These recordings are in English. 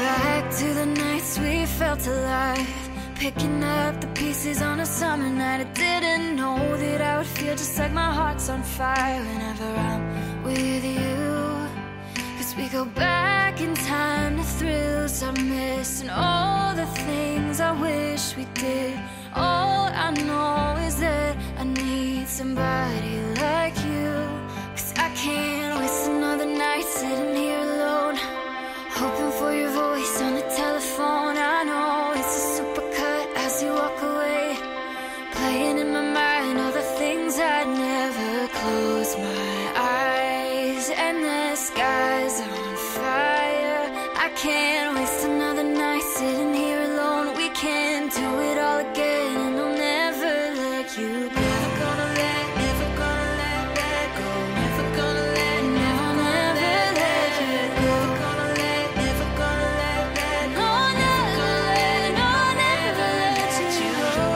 back to the nights we felt alive, picking up the pieces on a summer night. I didn't know that I would feel just like my heart's on fire whenever I'm with you. Cause we go back in time to thrills I miss and all the things I wish we did. All I know is that I need somebody like you. Cause I can't waste another night sitting here alone, hoping for your voice on the telephone. I know it's a supercut as you walk away, playing in my mind all the things I'd never close my eyes. And the sky's on fire. I can't waste another night sitting here alone. We can do it all again, and I'll never let you go. Never gonna let go. Never gonna let you go. Never gonna let go. Never let you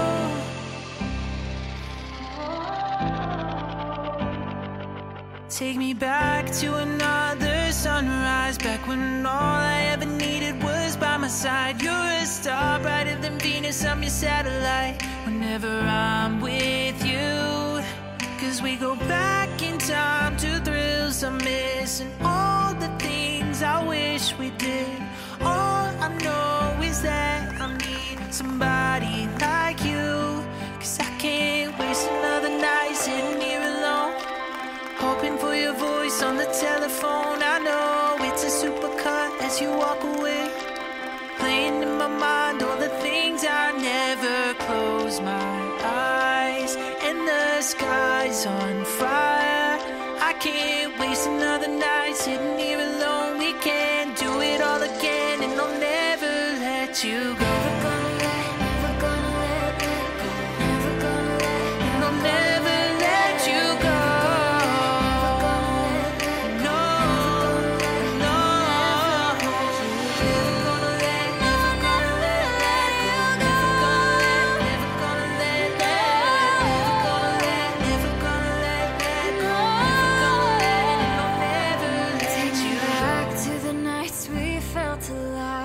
go. Take me back to another sunrise, back when all I ever needed was by my side. You're a star brighter than Venus, I'm your satellite whenever I'm with you. Cause we go back in time to thrills I miss and all the things I wish we did. All I know is that I need somebody like you. Cause I can't waste another night sitting here alone, hoping for your voice on the telephone. I know it's a supercut as you walk away, playing in my mind all the things I never close my eyes. And the sky's on fire. I can't waste another night sitting here alone. We can do it all again, and I'll never let you go. Never gonna let go. Never gonna let, And I'll never let you go. take me back to the nights we felt alive.